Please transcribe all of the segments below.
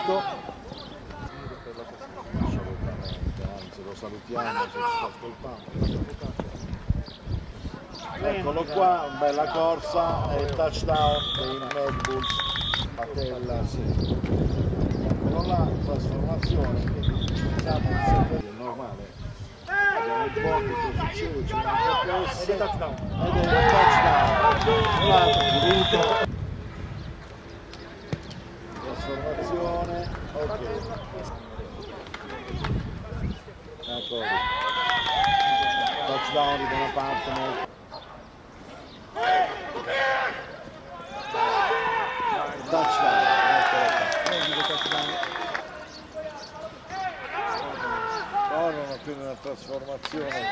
partito. Assolutamente, anzi lo salutiamo se ci sta ascoltando. Eccolo qua, bella corsa e touchdown dei Red Bulls. Patella, sì. Eccolo là, trasformazione. Diciamo è normale. Abbiamo il poco che succede, ci manca questo. Ed è touchdown. Trasformazione, ok. Ecco. Touchdown di Bonaparte. Touchdown, corrono più nella trasformazione.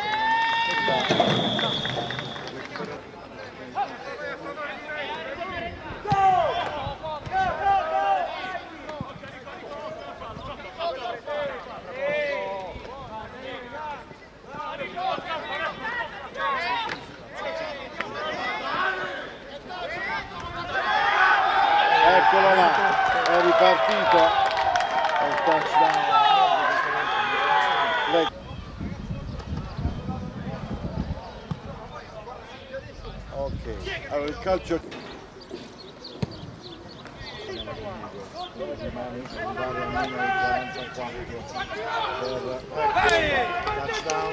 Eccolo là, è ripartito il touchdown. Ok, allora il calcio rimane andare almeno ai 44 per touchdown.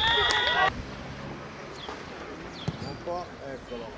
Un po', eccolo.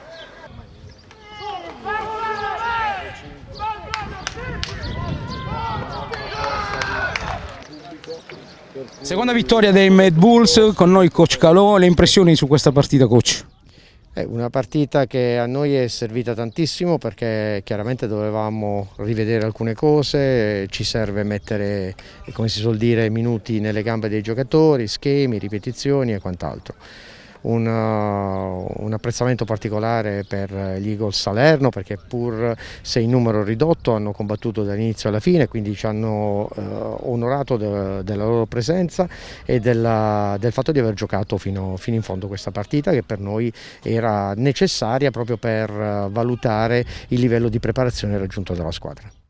Seconda vittoria dei Red Bulls, con noi coach Calò. Le impressioni su questa partita, coach? È una partita che a noi è servita tantissimo perché chiaramente dovevamo rivedere alcune cose, ci serve mettere, come si suol dire, minuti nelle gambe dei giocatori, schemi, ripetizioni e quant'altro. Un apprezzamento particolare per gli Eagles Salerno perché pur se in numero ridotto hanno combattuto dall'inizio alla fine, quindi ci hanno onorato della loro presenza e del fatto di aver giocato fino in fondo questa partita, che per noi era necessaria proprio per valutare il livello di preparazione raggiunto dalla squadra.